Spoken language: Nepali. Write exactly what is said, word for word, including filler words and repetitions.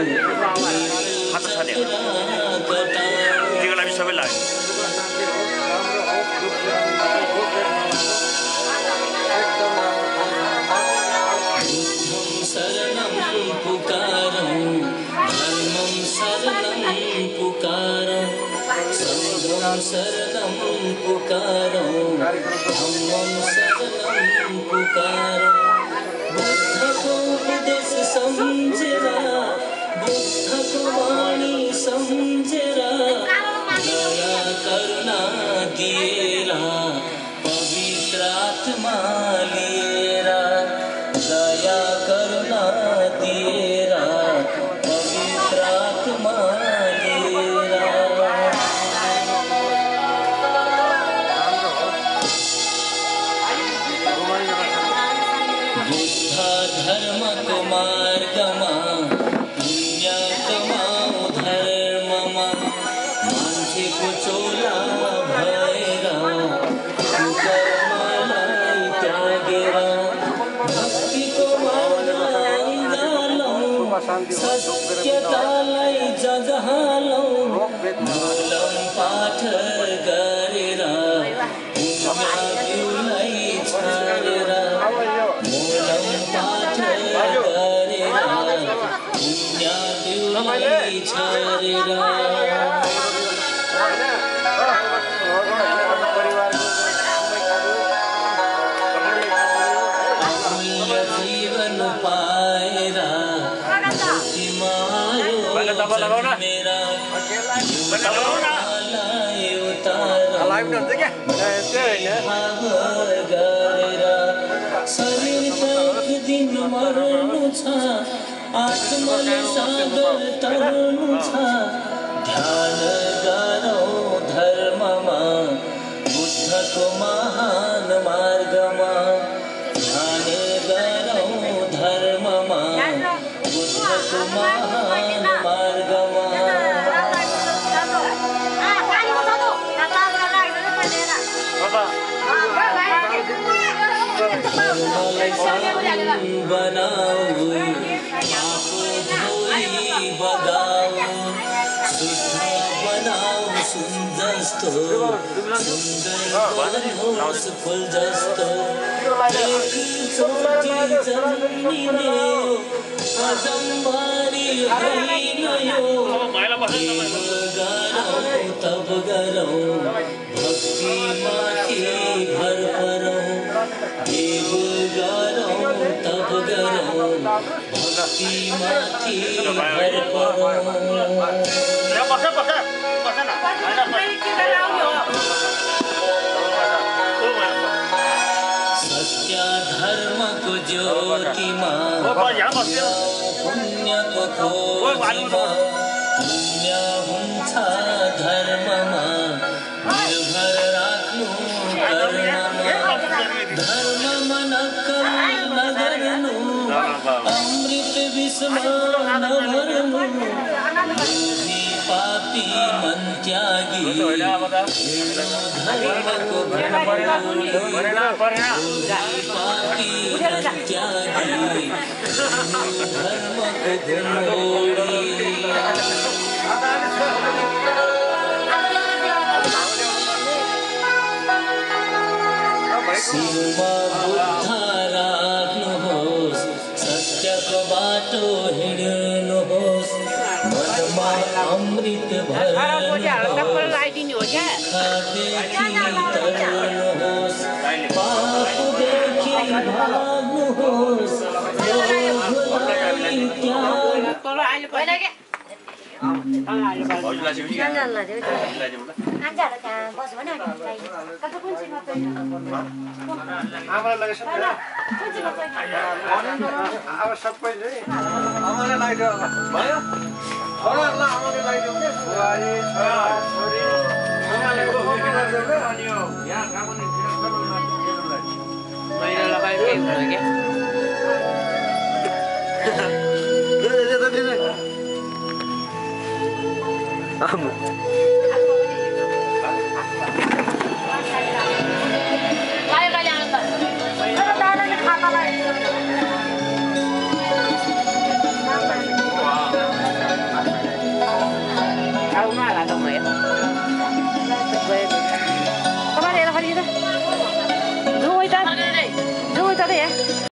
थाहा छ नि त्यतिको लागि सबै लाग्यो शरणं पुकारं धर्मं शरणं पुकारं संघं शरणं पुकारं धम्मं शरणं पुकारं बुद्धको उपदेश समझेर बुद्धको वाणी समझेर दया करुणा दिएर पवित्र आत्मा लिएर दया करुणा दिएर पवित्र आत्मा लिएर बुद्ध धर्मको मार्गमा पुण्य कमाऊ धर्ममा मान्छेको चोला भएर कुकर्मलाई त्यागेर भक्तिको सत्यतालाई जगहालौं मूलम पाठ गरेर पुण्यलाई छाडेर मूलम पाठ गरेर पुण्यलाई छाडेर जीवन पाएर मेरा शरीर त एक दिन मर्नु छ आत्माले सागर तर्नु छ ध्यान गरौँ धर्ममा बुद्धको महान मार्गमा ध्यान गरौँ धर्ममा बुद्धको महान मार्गमा धर्मलाई साधन बनाऊ आफू धोई बगाऊ शुद्ध बनाऊ सुन जस्तो सुन्दर बनोस् फुल जस्तो एकचोटि जन्मिने अजम्भरी होइन यो गरौँ तब गरौँ भक्ति माथि भर परौँ देव गरौँ तब गरौँ भक्ति माथि भर परौँ सत्य धर्मको ज्योतिमा पुण्यको खोजीमा पुण्य हुन्छ धर्ममा निर्भर राख्नु कर्ममा धर्ममा नक्कल नगर्नु अमृत विषमा नभर्नु लोभी पापी मन त्यागी धर्मको घोडी लोभी पापी मन त्यागी धर्मको घोडी शिवमा बुद्ध राख्नुहोस् सत्यको बाटो हिँड्नुहोस् मनमा अमृत भर्नुहोस् तर्नुहोस् पापदेखि भाग्नुहोस् लोभलाई त्याग I'm